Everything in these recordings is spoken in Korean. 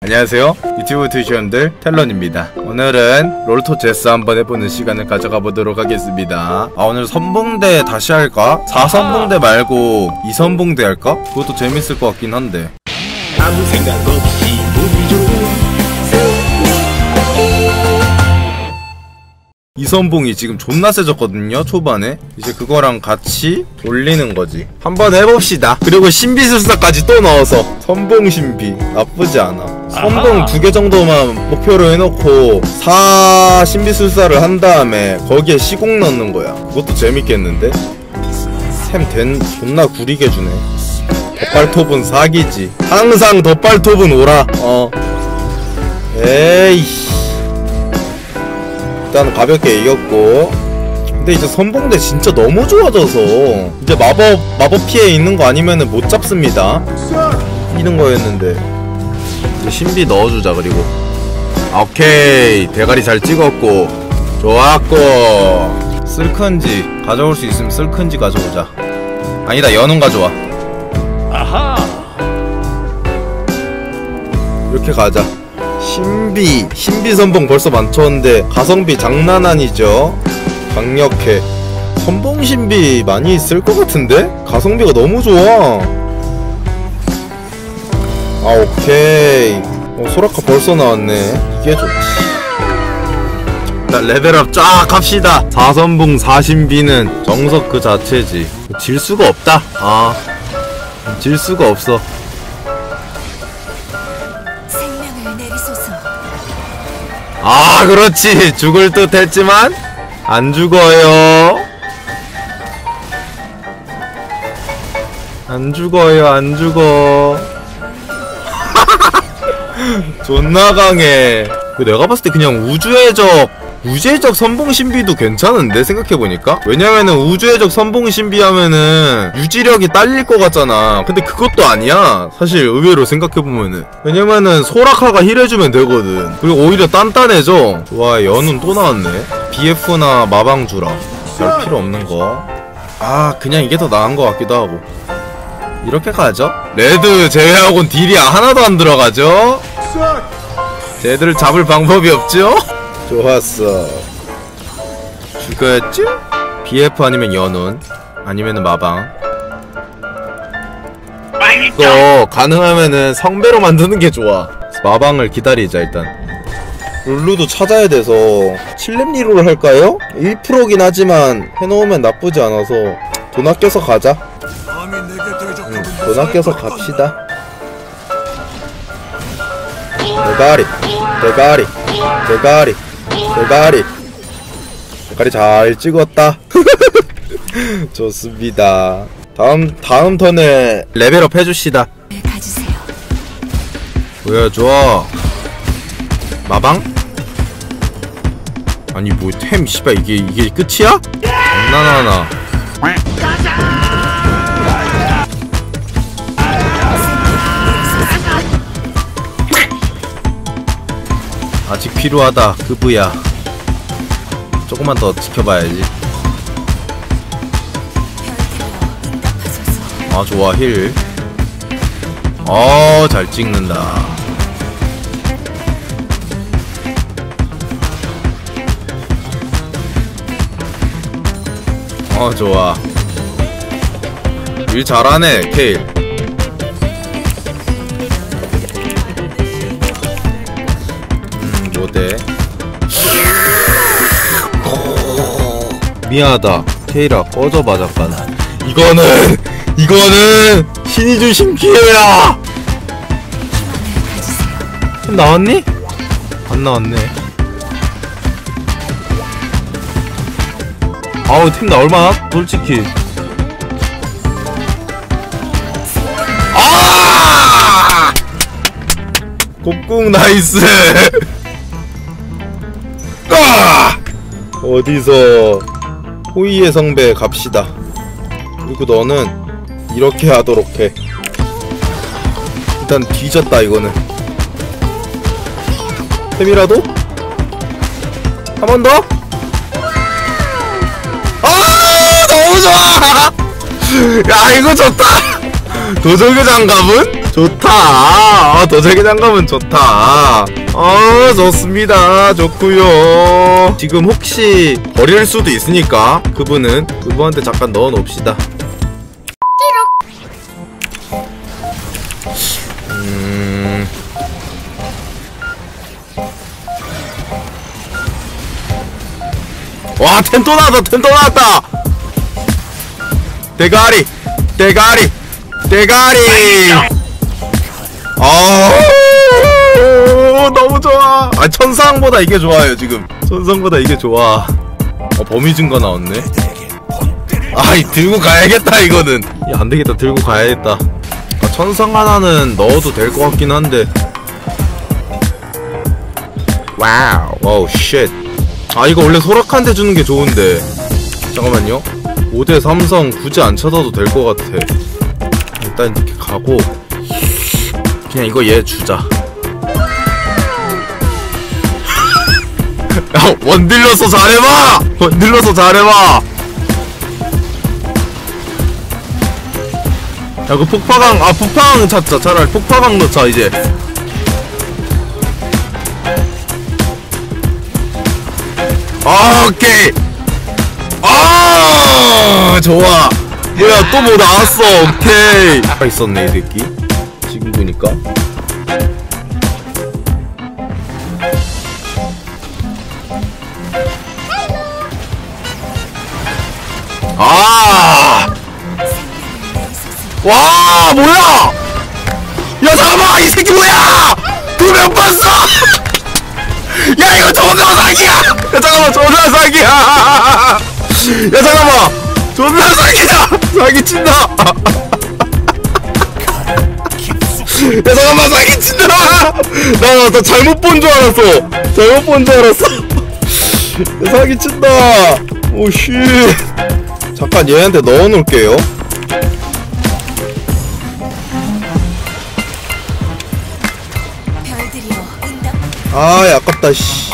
안녕하세요, 유튜브 투시원들 텔런입니다. 오늘은 롤토 제스 한번 해보는 시간을 가져가 보도록 하겠습니다. 오늘 선봉대 다시 할까? 4선봉대 말고 2선봉대 할까? 그것도 재밌을 것 같긴 한데. 아무 생각 없이 보기 좋은 2선봉이 지금 존나 세졌거든요, 초반에. 이제 그거랑 같이 올리는 거지. 한번 해봅시다. 그리고 신비술사까지 또 넣어서 선봉신비 나쁘지 않아. 선봉 2개 정도만 목표로 해놓고 4 신비술사를 한 다음에 거기에 시공 넣는 거야. 그것도 재밌겠는데? 샘 존나 구리게 주네. 덧발톱은 사기지. 항상 덧발톱은 오라. 에이, 일단 가볍게 이겼고. 근데 이제 선봉대 진짜 너무 좋아져서 이제 마법 피해 있는 거 아니면은 못 잡습니다. 이런 거였는데 이제 신비 넣어주자. 그리고 오케이, 대가리 잘 찍었고 좋았고. 쓸큰지 가져올 수 있으면 쓸큰지 가져오자. 아니다, 연운 가져와. 아하, 이렇게 가자. 신비 선봉 벌써 많쳤는데 가성비 장난 아니죠? 강력해. 선봉 신비 많이 쓸 것 같은데? 가성비가 너무 좋아. 오케이. 소라카 벌써 나왔네. 이게 좋지. 일단 레벨업 쫙 합시다. 4선봉 4신비는 정석 그 자체지. 질 수가 없다. 질 수가 없어. 그렇지. 죽을 듯 했지만 안 죽어요. 안 죽어요, 안 죽어. 존나 강해. 내가 봤을 때 그냥 우주의 적 선봉신비도 괜찮은데, 생각해보니까? 왜냐면은 우주의 적 선봉신비 하면은 유지력이 딸릴 것 같잖아. 근데 그것도 아니야, 사실. 의외로 생각해보면은. 왜냐면은 소라카가 힐해주면 되거든. 그리고 오히려 단단해져. 와, 연운 또 나왔네. BF나 마방 주라. 별 필요 없는 거. 그냥 이게 더 나은 것 같기도 하고. 이렇게 가죠? 레드 제외하곤 딜이 하나도 안 들어가죠? 쟤들을 잡을 방법이 없죠? 좋았어. 죽었죠? BF 아니면 연운 아니면은 마방. 이거 가능하면은 성배로 만드는 게 좋아. 마방을 기다리자. 일단 룰루도 찾아야 돼서 7렙 리롤 할까요? 1%긴 하지만 해놓으면 나쁘지 않아서 돈 아껴서 가자. 돈 아껴서 갑시다. 대가리 잘 찍었다. 좋습니다. 다음 턴에 레벨업 해주시다. 보여줘. 마방? 아니 뭐 템 씨발 이게 끝이야? 장난하나. 아직 필요하다, 그부야. 조금만 더 지켜봐야지. 좋아, 힐. 잘 찍는다. 좋아. 일 잘하네, 케일. 뭐대? 미안하다, 케이라. 꺼져봐 잠깐. 이거는 신이 주신 기회야. 템 나왔니? 안 나왔네. 템 나올만하? 솔직히. 곡궁 나이스. 어디서 호의의 성배 갑시다. 그리고 너는 이렇게 하도록 해. 일단 뒤졌다 이거는. 템이라도? 한 번 더? 너무 좋아! 야, 이거 좋다! 도적의 장갑은? 좋다. 도자기 장갑은 좋다. 좋습니다. 좋구요. 지금 혹시 버릴 수도 있으니까 그분한테 잠깐 넣어 놓읍시다. 와, 템 또 나왔다. 대가리. 너무 좋아. 천상보다 이게 좋아요. 지금 천상보다 이게 좋아. 범위 증가 나왔네. 들고 가야겠다. 이거는 안되겠다. 들고 가야겠다. 천상 하나는 넣어도 될 것 같긴 한데. 와우 쉣. 이거 원래 소라카한테 주는 게 좋은데. 잠깐만요. 5대 삼성 굳이 안 찾아도 될 것 같아. 일단 이렇게 가고 그냥 이거 얘 주자. 원딜러서 잘해봐. 그 폭파강 찾자. 차라리 폭파강 넣자. 이제 오케이. 좋아. 뭐야, 또 뭐 나왔어. 오케이. 있었네 이 새끼. 지금 보니까 와, 뭐야. 야, 잠깐만. 이 새끼 뭐야. 2명 봤어. 야, 이거 존나 사기야. 야, 잠깐만. 존나 사기야. 야, 잠깐만. 존나 사기다. 사기친다. 야, 잠깐만. 사기친다. 나 잘못 본 줄 알았어. 야, 사기친다. 오씨. 잠깐 얘한테 넣어놓을게요. 아깝다. 씨.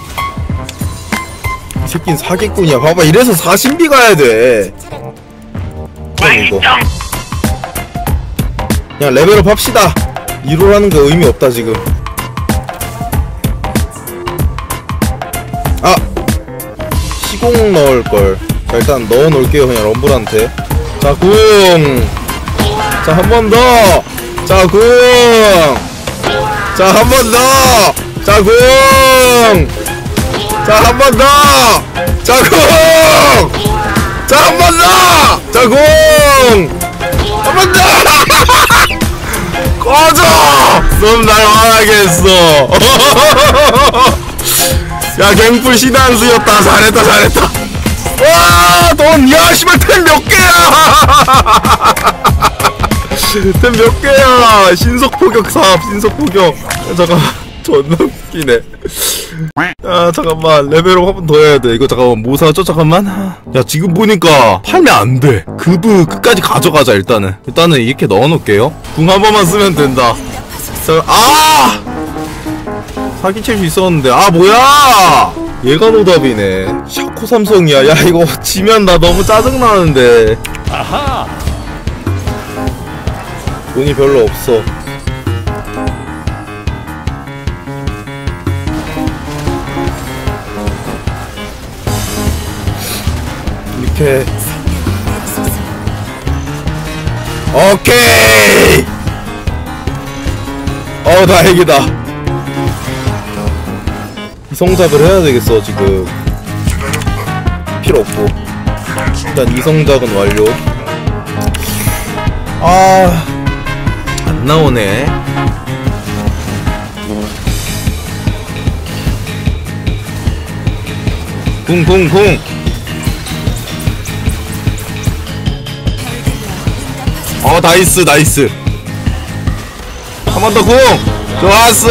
이 새끼는 사기꾼이야. 봐봐, 이래서 4신비 가야돼. 이거 그냥 레벨업 합시다. 1호라는 거 의미 없다 지금. 시공 넣을걸. 자, 일단 넣어놓을게요. 그냥 럼블한테. 자, 궁. 자, 한 번 더. 자, 궁. 자, 한 번 더. 자, 궁. 자, 한 번 더. 자, 궁. 자, 한 번 더. 자, 궁. 한 번 더. 꺼져. 넌 날 화나게 했어. 야, 갱플 신한수였다. 잘했다. 와, 넌, 야, 씨발, 템 몇 개야. 템 몇 개야. 신속포격 사업. 신속포격. 잠깐만. 존나 웃기네. 잠깐만. 레벨업 한 번 더 해야 돼. 이거 잠깐만. 뭐 사죠? 잠깐만. 야, 지금 보니까 팔면 안 돼. 그브 끝까지 가져가자. 일단은 이렇게 넣어놓을게요. 궁 한 번만 쓰면 된다. 사기칠 수 있었는데. 뭐야. 얘가 노답이네. 샤코 삼성이야. 야, 이거 지면 나 너무 짜증나는데. 아하. 돈이 별로 없어. 이렇게. 오케이. 다행이다. 이성작을 해야 되겠어. 지금 필요 없고. 일단 이성작은 완료. 안 나오네. 궁. 나이스. 한 번 더 궁. 좋았어.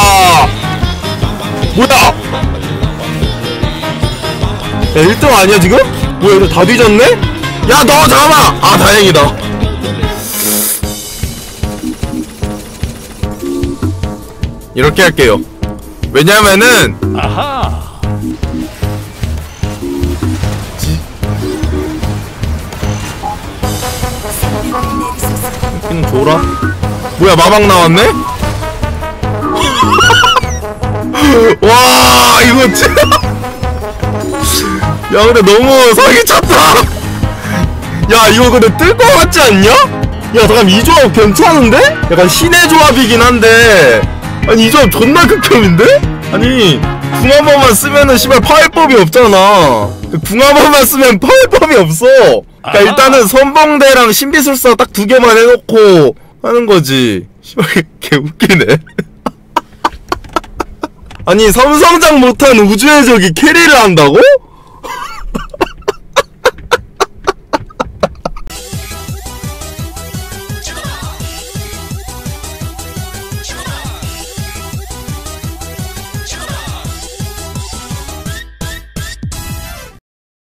뭐야? 야, 1등 아니야 지금? 뭐야, 이거 다 뒤졌네? 야, 너 잠깐만. 다행이다. 이렇게 할게요. 왜냐면은 여기는 줘라. 뭐야 마방 나왔네? 와 이거 진짜 야 근데 너무 사기쳤다. 야 이거 근데 뜰 것 같지 않냐? 야 잠깐 이 조합 괜찮은데? 약간 신의 조합이긴 한데 아니 이 조합 존나 극혐인데? 아니 궁 한 번만 쓰면은 씨발 파일법이 없잖아. 궁 한 번만 쓰면 파일법이 없어. 그니까 일단은 선봉대랑 신비술사 딱 두 개만 해놓고 하는 거지. 씨발 개 웃기네. 아니 삼성장 못한 우주의 적이 캐리를 한다고?